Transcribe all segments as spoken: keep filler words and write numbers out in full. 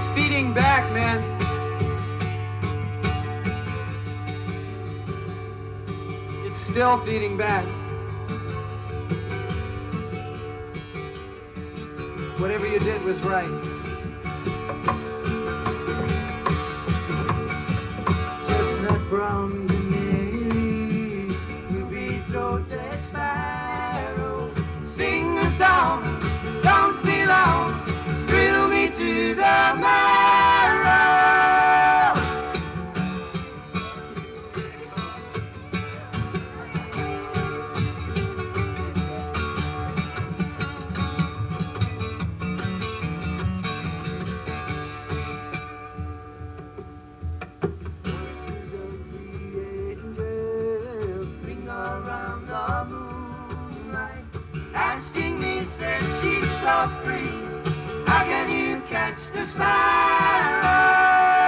feeding back, man. It's still feeding back. Whatever you did was right. Chestnut brown canary, ruby-throated sparrow, sing a song, don't be long, thrill me to the marrow. Voices of the angels ring around the moonlight, asking me, said she's so free, how can you catch the sparrow?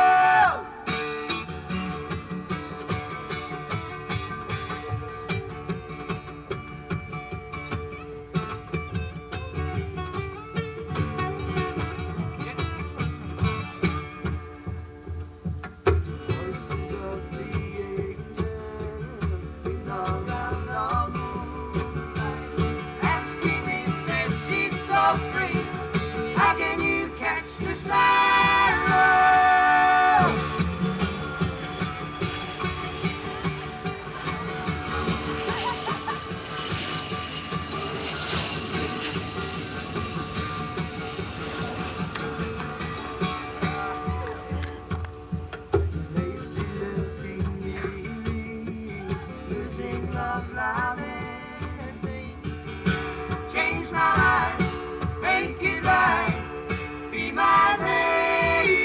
Voices of the angels ring around the moonlight, asking me, said she's so free, how can you catch the sparrow? Lacy lifting me, losing love, lamenting. Change my life, make it right, be my lady.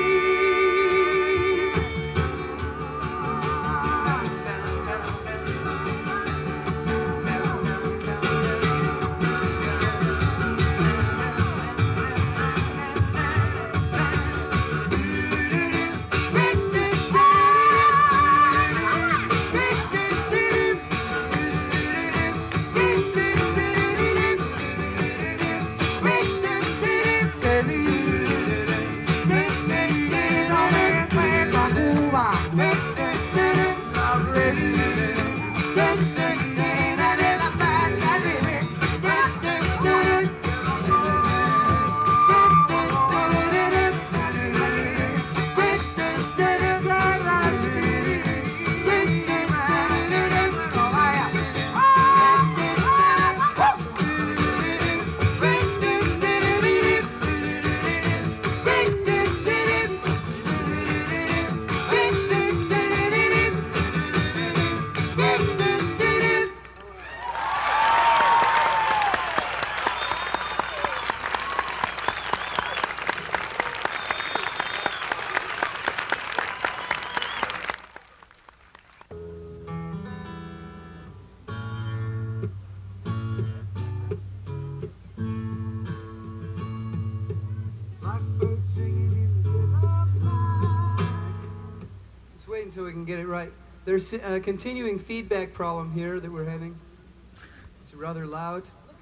Blackbird singing in the dead of night. Let's wait until we can get it right. There's a continuing feedback problem here that we're having. It's rather loud.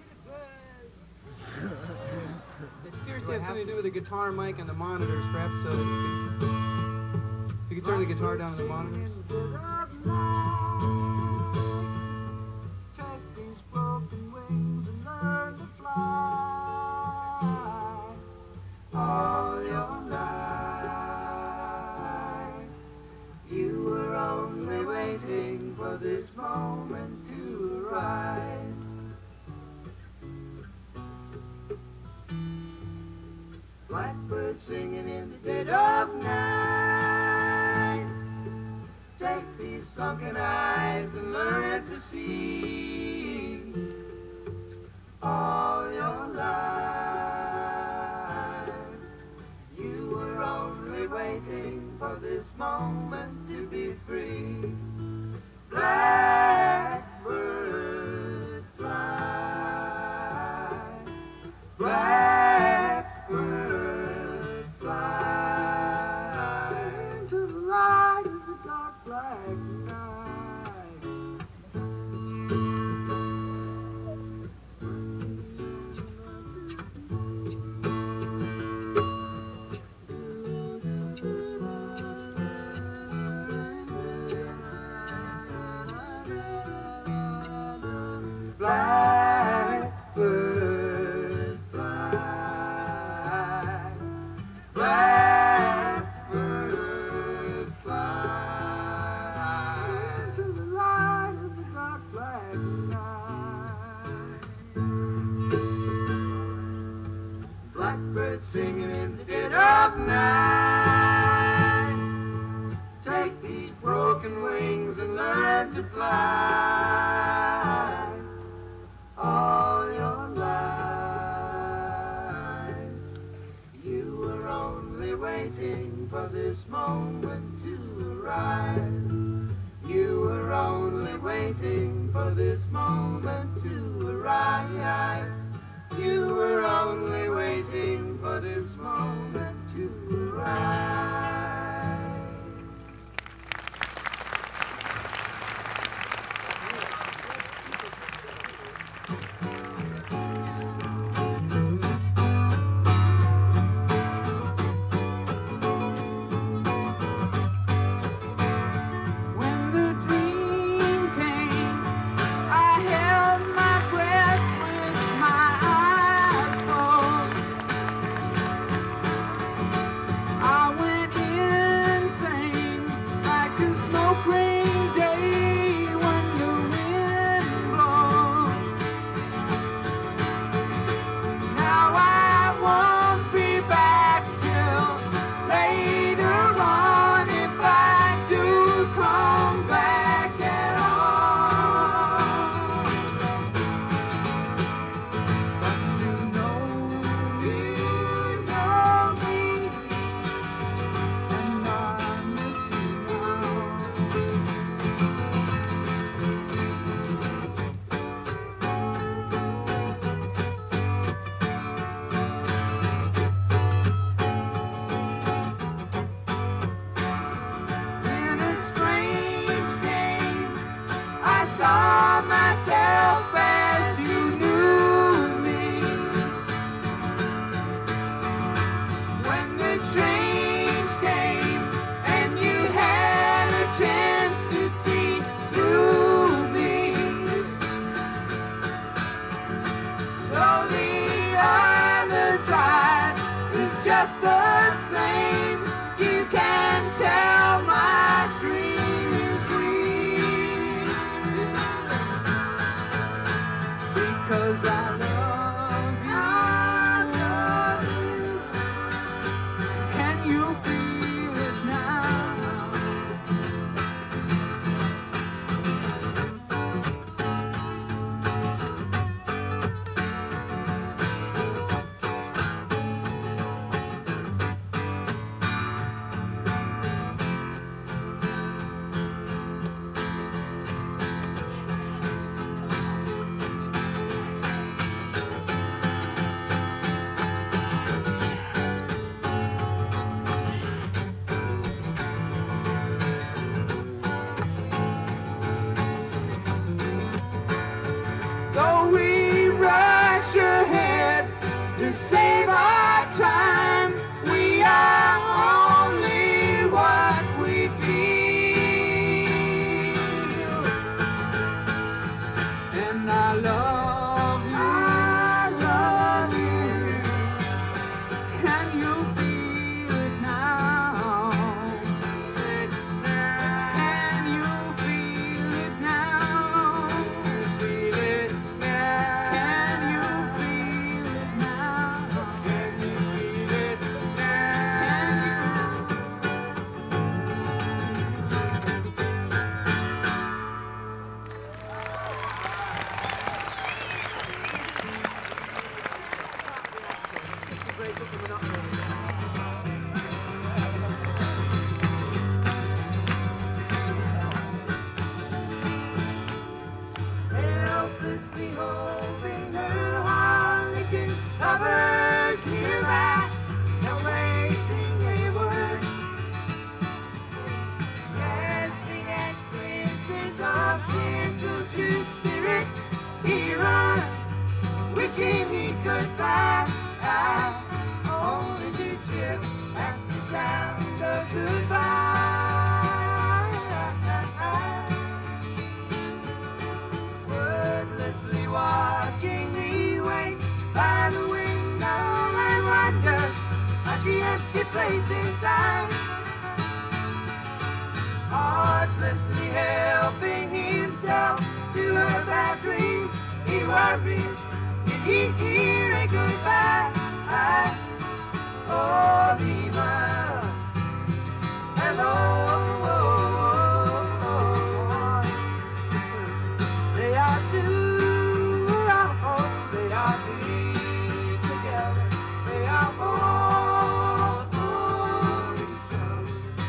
It appears to have something to do with the guitar mic and the monitors, perhaps, so that you can, if you can turn the guitar down to the monitors. Take these broken wings and learn to fly. All your life, you were only waiting for this moment to arise. Blackbird singing in the dead of night. Take these sunken eyes and learn to see. All your life, you were only waiting for this moment to be free. Blackbird fly, blackbird fly into the light of the dark black night. in the dead of night. Take these broken wings and learn to fly all your life. You were only waiting for this moment to arise. You were only waiting for this moment to arise. You were only waiting for this moment to arise. Just the same, you can tell my dream is sweet, because I love you. I love you. Can you feel it now? Though we rush ahead to save our time, we are only what we feel. And I love you, I love you. Can you feel it now? Can you feel it now? Feel it. Can you feel it now? Can you feel it now? Helplessly holding her harlequin covers nearby, awaiting wayward, grasping at glimpses of gentle true spirit. He runs, wishing he could fly, only to trip at the sound of goodbye. Wordlessly watching me wait by the window, I wonder at the empty place inside. Heartlessly helping himself to her bad dreams, he worries, did he hear a goodbye? Oh, Lima, hello. They are two, oh, they are three together. They are all for each other.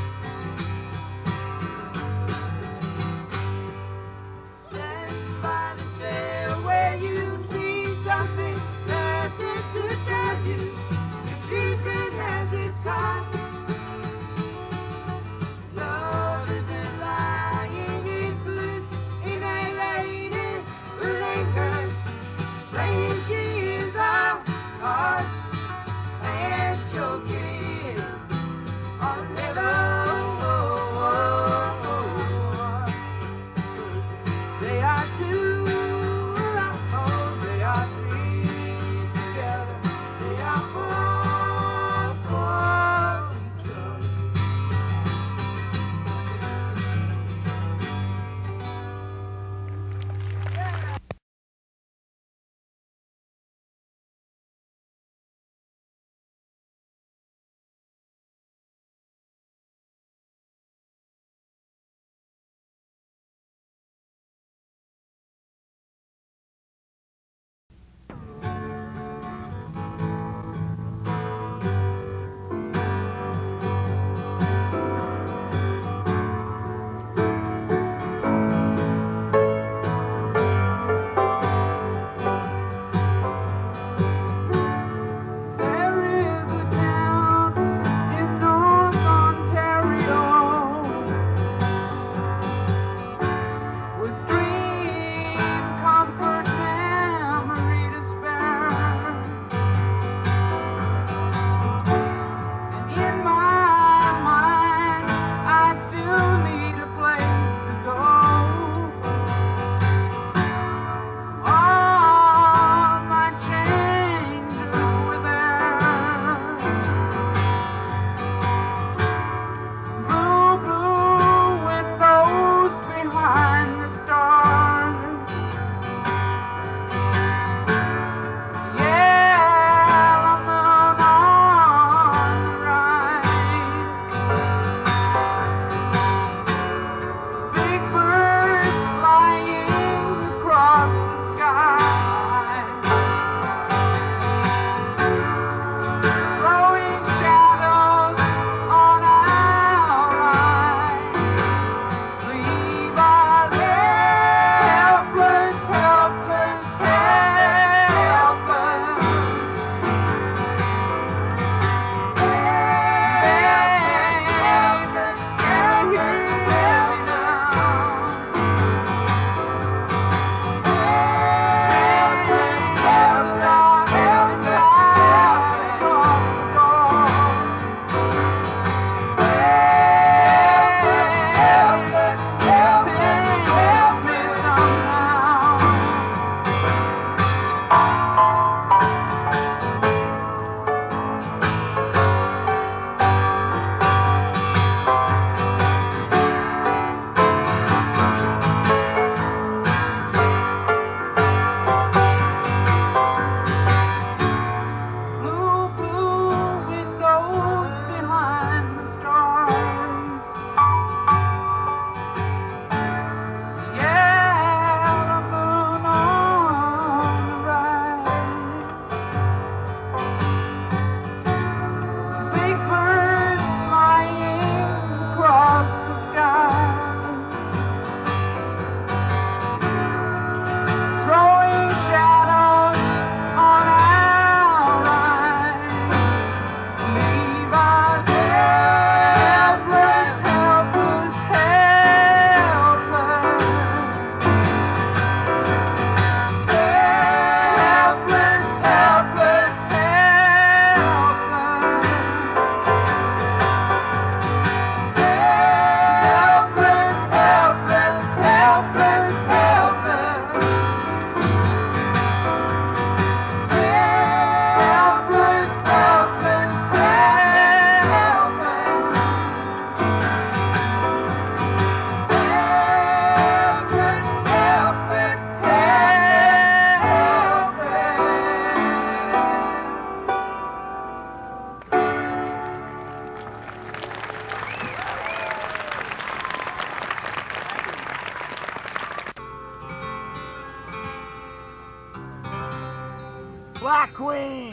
Stand by the stair where you see something certain to tell you. Your future has its cost. Love isn't lying, it's loose in a lady who lingers, saying she is lost and choking on hello. They are two, oh, they are three together. They are four, four. queen.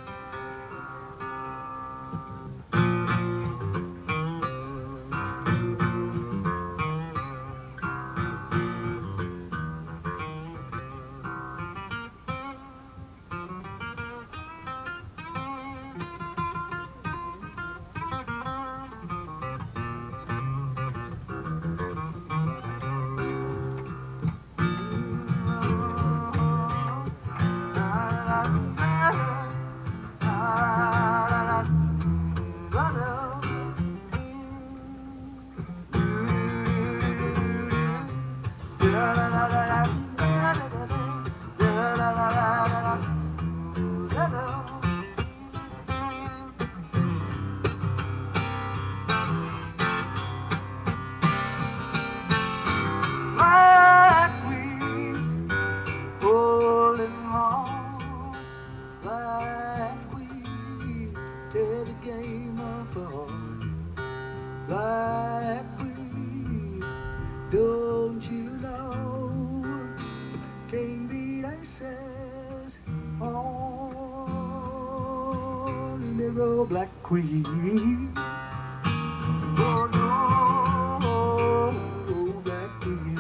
Black queen. Oh no, oh, black queen.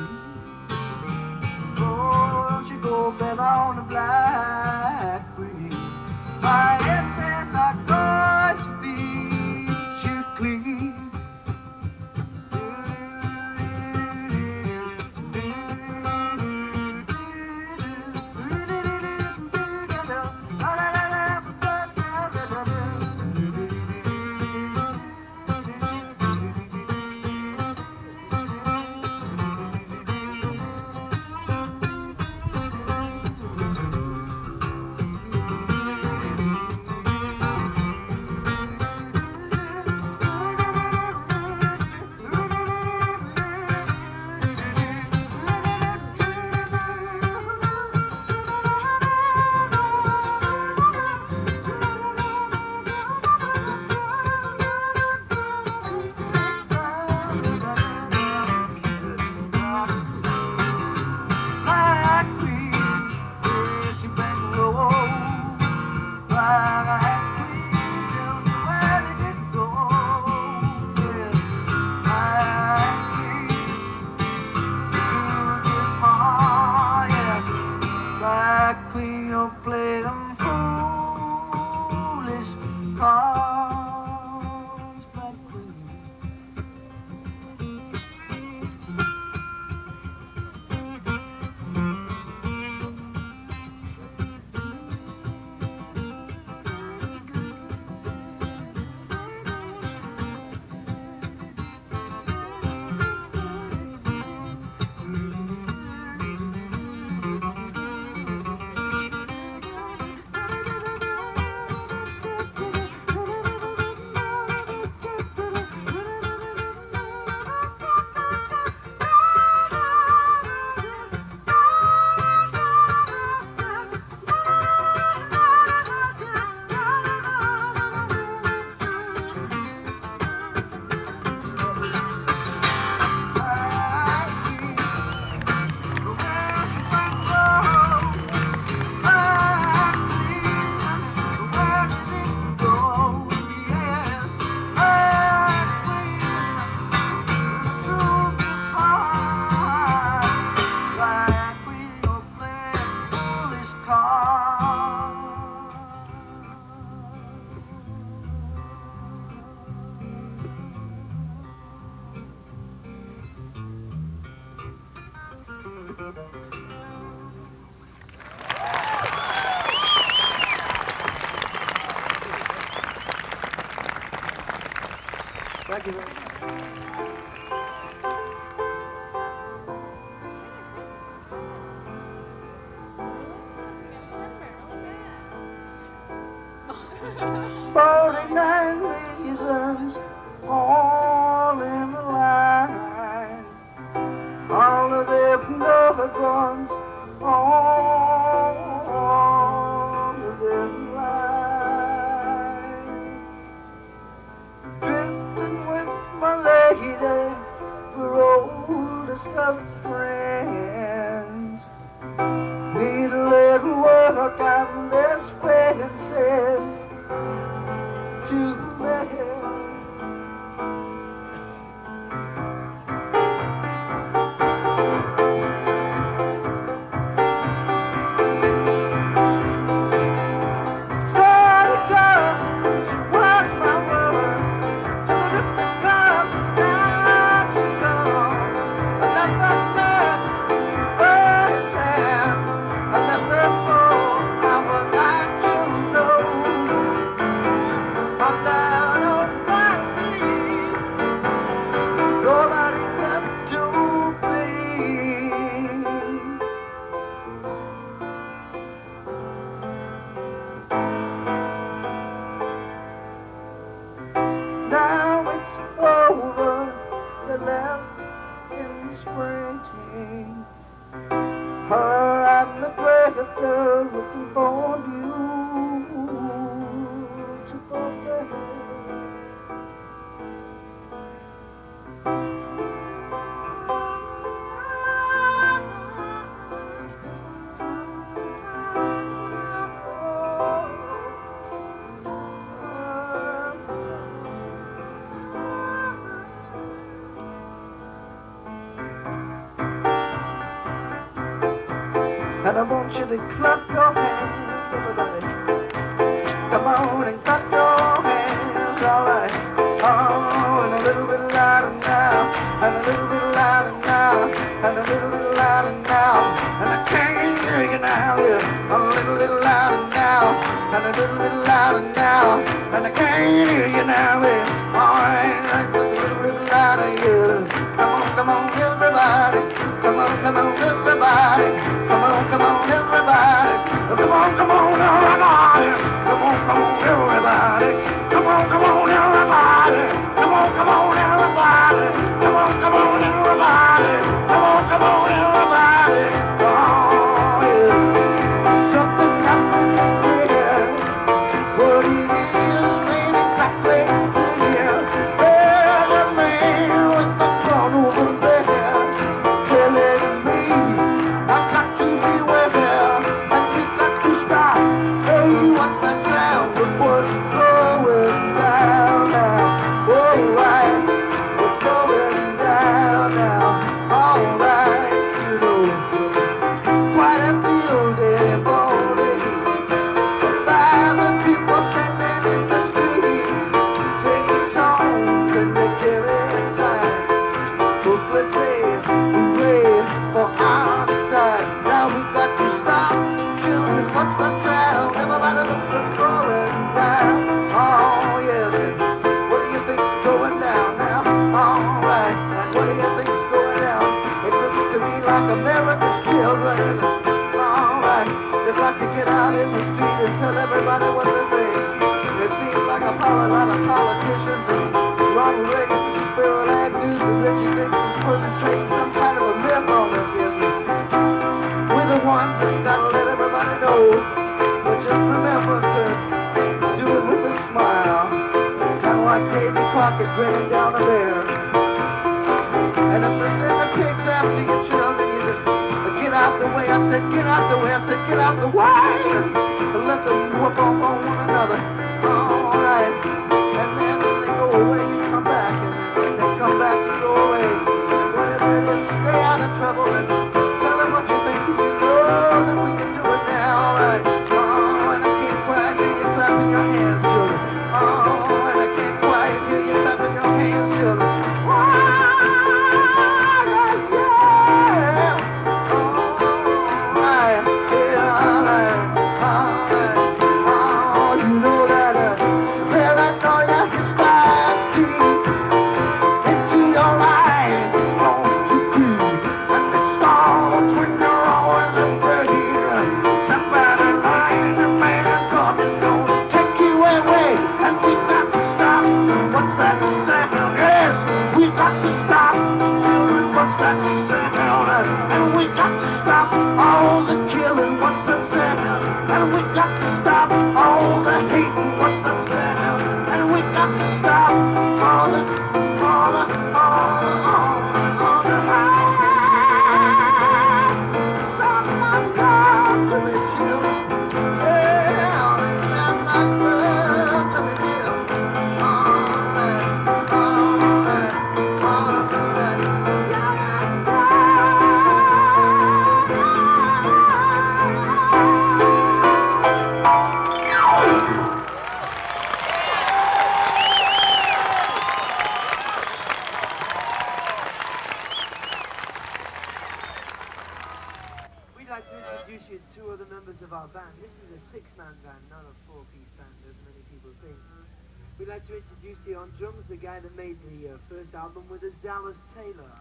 Oh, don't you go bet on the black queen. My essence are going to beat you clean. Thank you. Forty-nine reasons, all in the line. All of them good ones, all of them line. Drifting with my lady, we're oldest of friends. Need a little work on this way. and said to me, steady girl, she was my woman. Till the ripped the club, now she's gone. I left that man where his hand, I left her for. How was I to know? I'm down on my knees, nobody left to please. Now it's over, the left in spring. Her and the drifter looking for beautiful face. And I want you to clap your hands, everybody. Come on and clap your hands, alright. Oh, and a little bit louder now, and a little bit louder now, and a little bit louder now. And I can't hear you now, yeah. A little bit louder now, and a little bit louder now, and I can't hear you now, yeah. Alright, just a little bit louder, yeah. Come on, come on, everybody. Come on, come on, everybody. Come on, come on, everybody. Come on, come on, everybody. Come on, come on, everybody. Come on, come on, everybody. Come on, come on, everybody. Come on, come on, everybody. Come on, come on, everybody. Oh, yeah. Something happened here. What it is ain't exactly clear. There's a man with a gun over there telling me I've got to beware and we've got to stop. Hey, what's that sound? But what's going down now? All right, what's going down now? All right, you know, quite a building for the heat. A thousand people standing in the street, taking songs and they carry inside. Mostly say we pray for our side. Now we've got to stop. Children, what's that sound? Everybody look what's going down. Oh, yes. And what do you think's going down now? All right. And what do you think's going down? It looks to me like America's children. All right. They've got to get out in the street and tell everybody what they think. It seems like a lot of politicians and Ronald Reagan's and Spiro Agnews and Richard Nixon's perpetrating some kind of a myth on us, yes. We're the ones that's got to let everybody know. But just remember, kids, do it with a smile. Kind of like Davy Crockett grinning down a bear. And if they send the pigs after your children, you just get out the way. I said, get out the way. I said, get out the way. And let them whoop up on one another. All right. And then when they go away, you come back. And then they come back, you go away. And whenever they just stay out of trouble and tell them what you think. You know that we can do it now. All right. Oh, and I can't quite hear you clapping your hands, children. Oh, and I can't quite hear you clapping your hands, children. Oh, yeah, yeah. Oh, all right. Yeah, all right. All right. Oh, you know that uh, paranoia is starts deep into your eyes. It's going to creep, and it starts when you're always afraid. Somebody lying, a man cop is gonna take you away, and we've got to stop. What's that sound? Yes, we've got to stop. Children, what's that sound? And we've got to stop all the killing. What's that sound? And we've got to stop all the hating. What's that sound? And we've got to stop all the, all the, all the, all the, all the, somebody talk to me, children. Yeah, it's with two other members of our band. This is a six-man band, not a four-piece band, as many people think. We'd like to introduce to you on drums the guy that made the uh, first album with us, Dallas Taylor.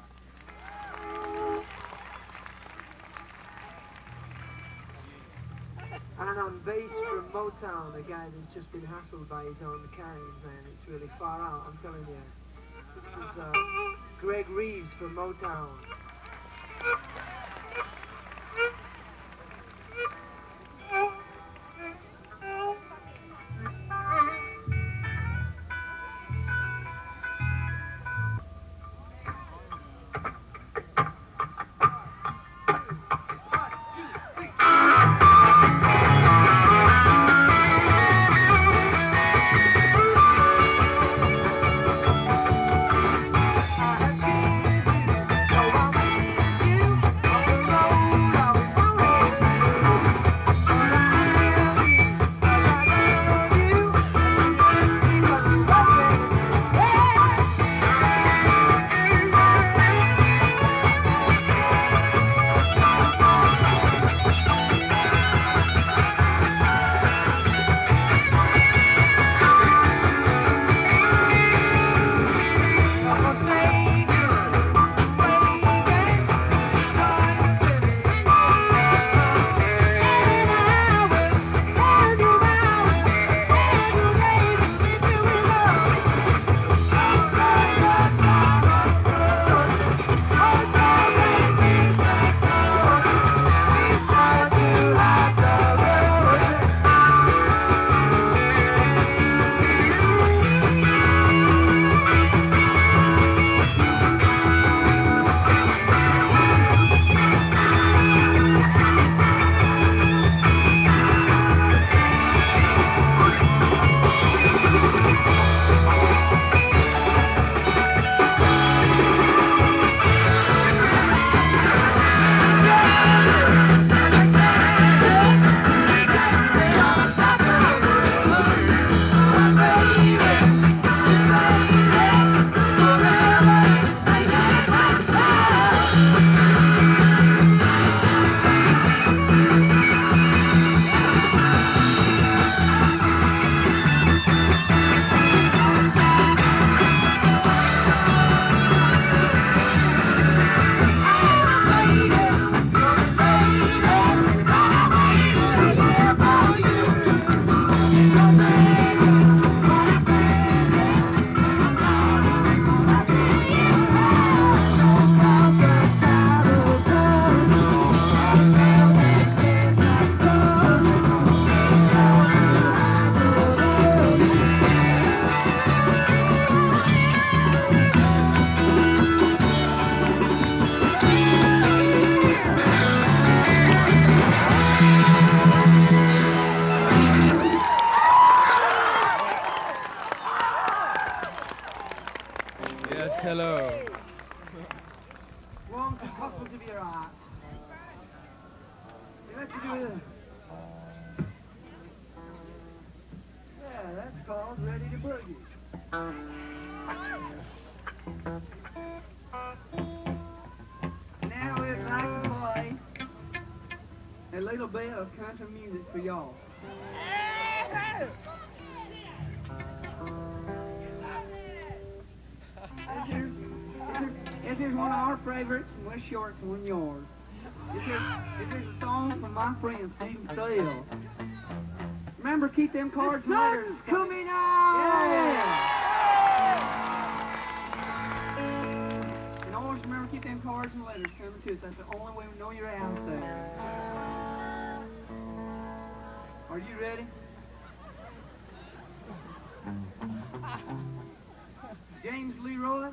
And on bass from Motown, a guy that's just been hassled by his own caravan. It's really far out, I'm telling you. This is uh, Greg Reeves from Motown. Hello. Warm some cockles of your heart. You like to do it. Yeah, that's called Ready to Boogie. Now we'd like to play a little bit of country music for y'all. This here's, this, here's, this here's one of our favorites, and we're shorts and one yours. This here's, this here's a song from my friend Stephen Steele. Remember, keep them cards and letters. The sun's coming out! Yeah! And always remember, keep them cards and letters coming to us. That's the only way we know you're out there. Are you ready? James Leroy.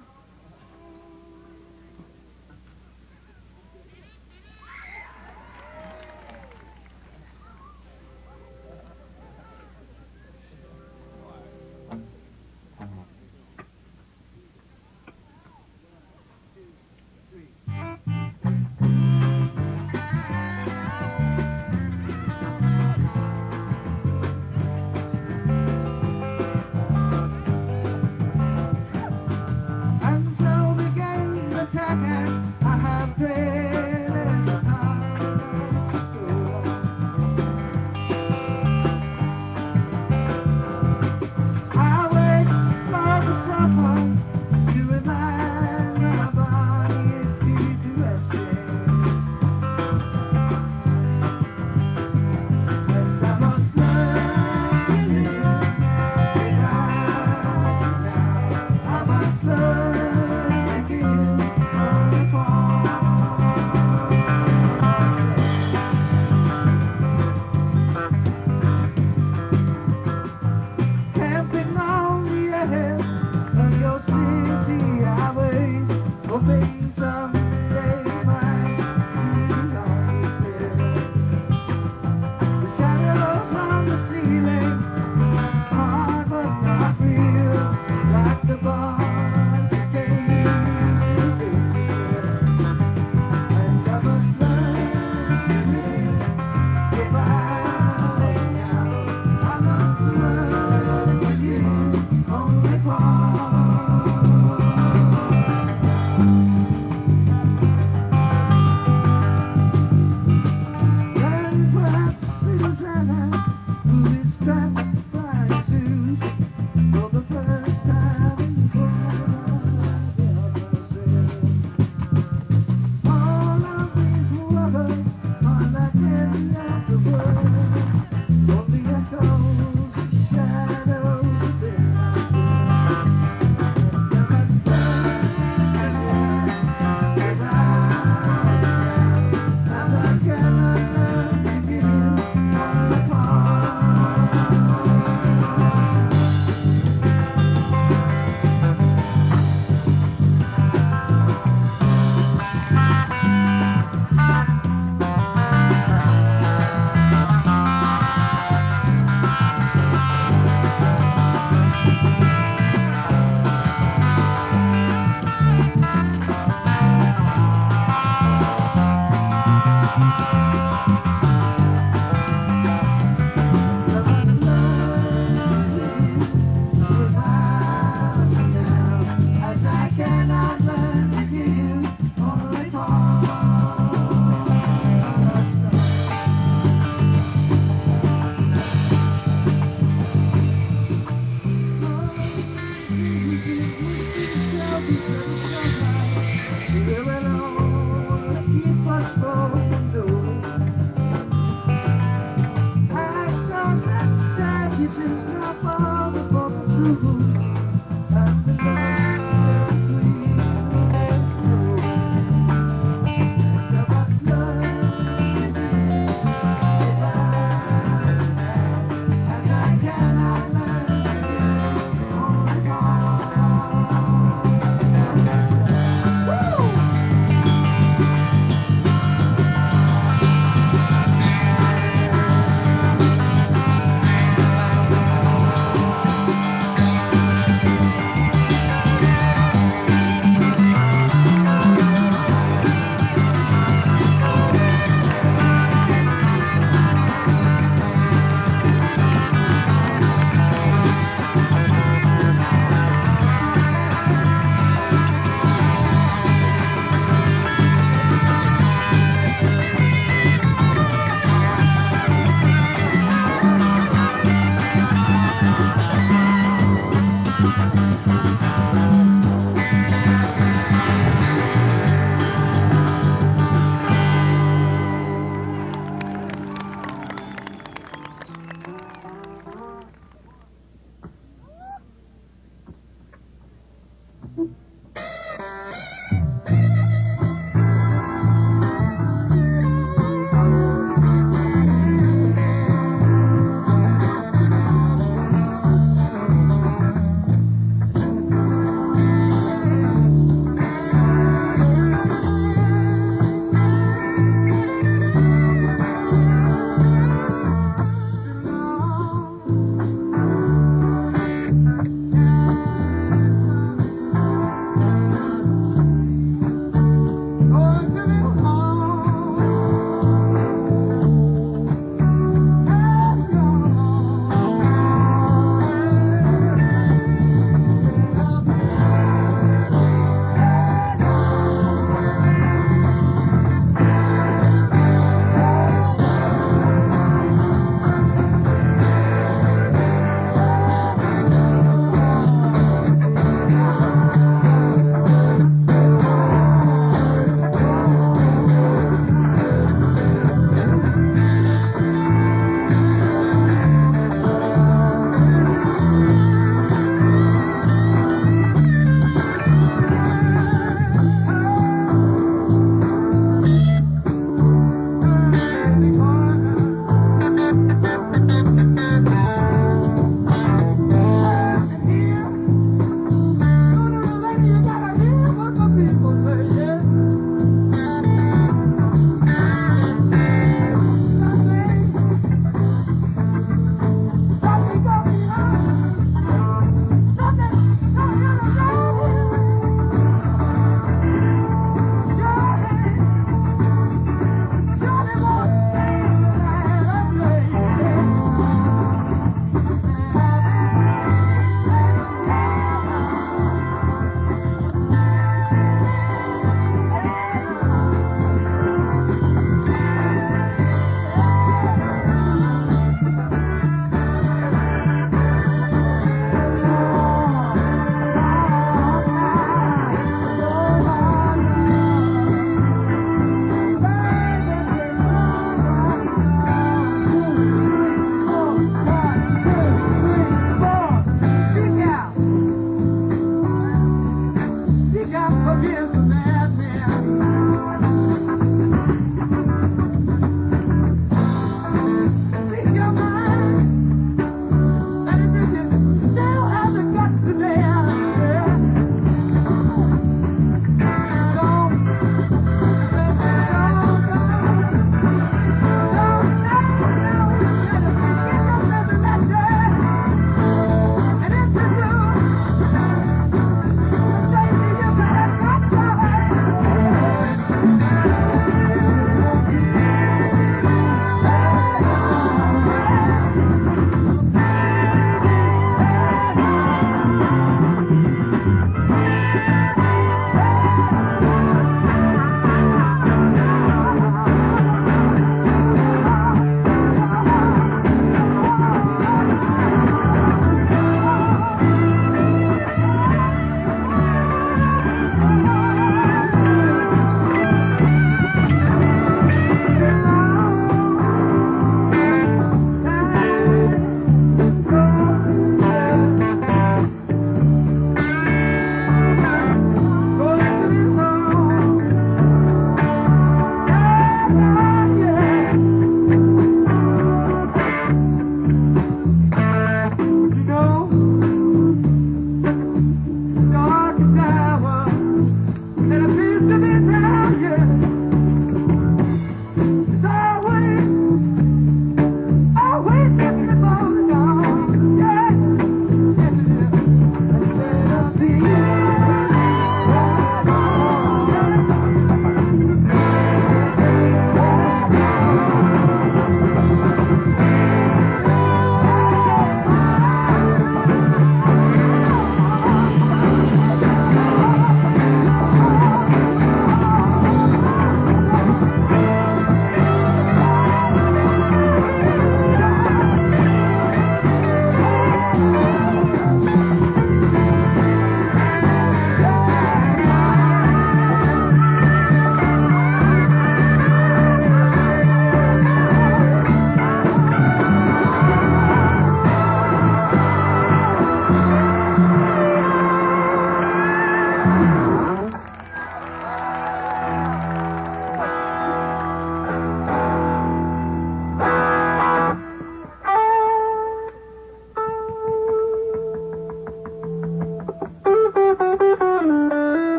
I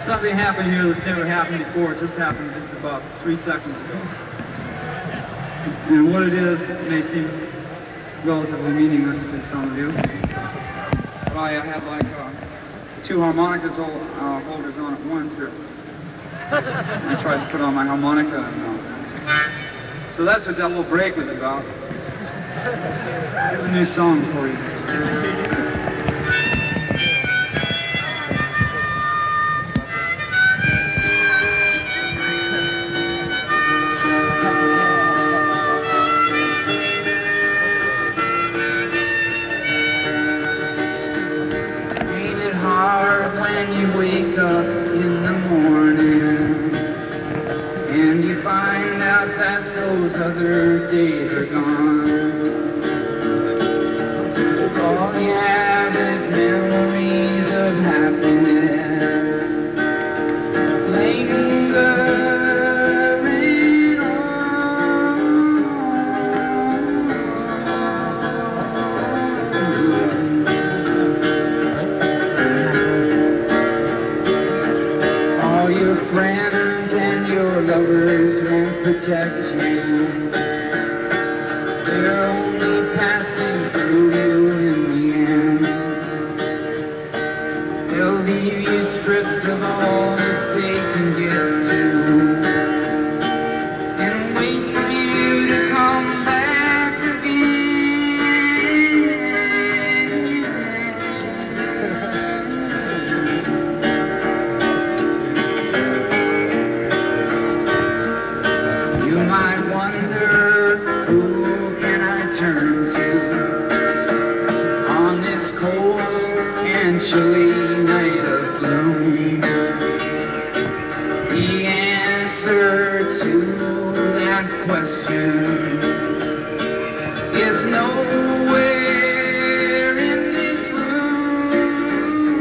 Something happened here that's never happened before. It just happened just about three seconds ago. And what it is may seem relatively meaningless to some of you. But I have like uh, two harmonicas uh, holders on at once here. I tried to put on my harmonica. And, uh, so that's what that little break was about. Here's a new song for you. You wake up in the morning and you find out that those other days are gone. All you have is memories of happiness lingering friends and your lovers won't protect you. They're only passing through you in the end. They'll leave you stripped of all that they can get to and wait for you to come back again. You might wonder, who can I turn to on this cold and chilly night of gloom? The answer to that question is nowhere in this room.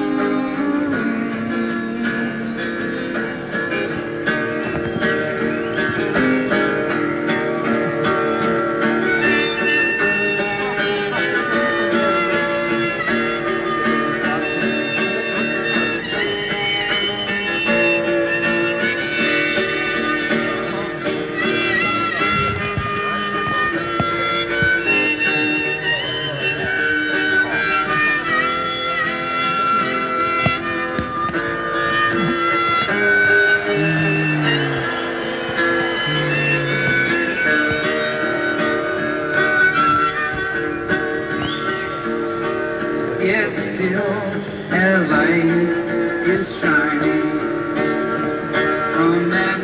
Yet still a light is shining from that